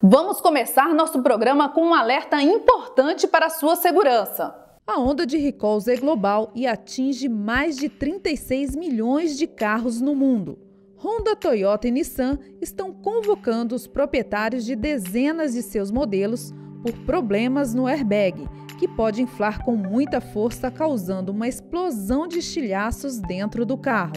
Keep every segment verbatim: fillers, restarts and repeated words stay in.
Vamos começar nosso programa com um alerta importante para a sua segurança. A onda de recalls é global e atinge mais de trinta e seis milhões de carros no mundo. Honda, Toyota e Nissan estão convocando os proprietários de dezenas de seus modelos por problemas no airbag, que pode inflar com muita força, causando uma explosão de estilhaços dentro do carro.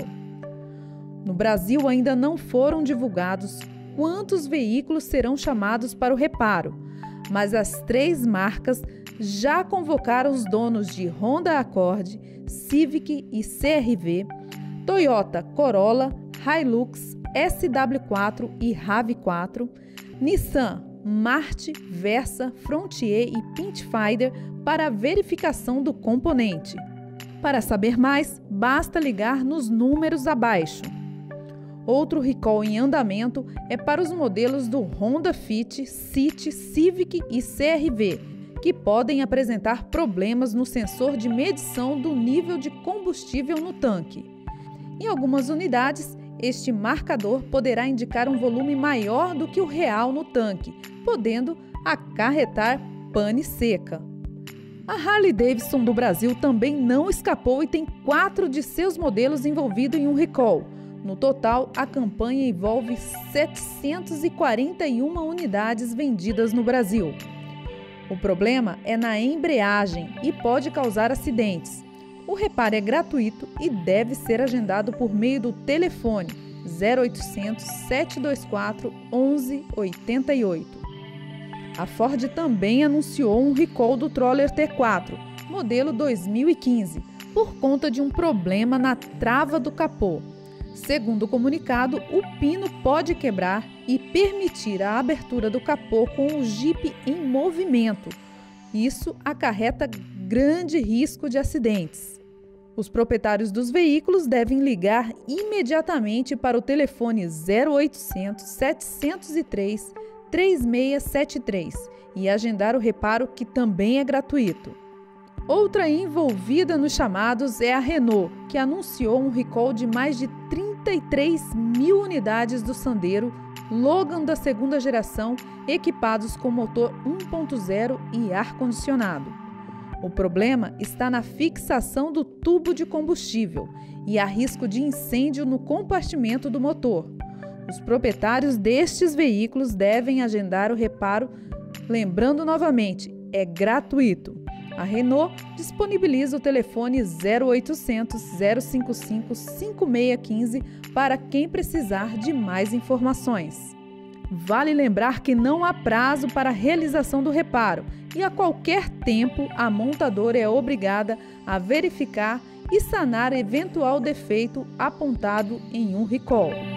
No Brasil, ainda não foram divulgados quantos veículos serão chamados para o reparo, mas as três marcas já convocaram os donos de Honda Accord, Civic e C R V, Toyota Corolla, Hilux, S W quatro e RAV quatro, Nissan, Marti, Versa, Frontier e Pathfinder para a verificação do componente. Para saber mais, basta ligar nos números abaixo. Outro recall em andamento é para os modelos do Honda Fit, City, Civic e C R V, que podem apresentar problemas no sensor de medição do nível de combustível no tanque. Em algumas unidades, este marcador poderá indicar um volume maior do que o real no tanque, podendo acarretar pane seca. A Harley-Davidson do Brasil também não escapou e tem quatro de seus modelos envolvidos em um recall. No total, a campanha envolve setecentas e quarenta e uma unidades vendidas no Brasil. O problema é na embreagem e pode causar acidentes. O reparo é gratuito e deve ser agendado por meio do telefone zero oitocentos, sete dois quatro, onze oitenta e oito. A Ford também anunciou um recall do Troller T quatro, modelo dois mil e quinze, por conta de um problema na trava do capô. Segundo o comunicado, o pino pode quebrar e permitir a abertura do capô com o Jeep em movimento. Isso acarreta grande risco de acidentes. Os proprietários dos veículos devem ligar imediatamente para o telefone zero oitocentos, setecentos e três, três seis sete três e agendar o reparo, que também é gratuito. Outra envolvida nos chamados é a Renault, que anunciou um recall de mais de trinta e três mil unidades do Sandero Logan da segunda geração, equipados com motor um ponto zero e ar-condicionado. O problema está na fixação do tubo de combustível e há risco de incêndio no compartimento do motor. Os proprietários destes veículos devem agendar o reparo, lembrando novamente, é gratuito. A Renault disponibiliza o telefone zero oitocentos, zero cinco cinco, cinco seis um cinco para quem precisar de mais informações. Vale lembrar que não há prazo para a realização do reparo e a qualquer tempo a montadora é obrigada a verificar e sanar eventual defeito apontado em um recall.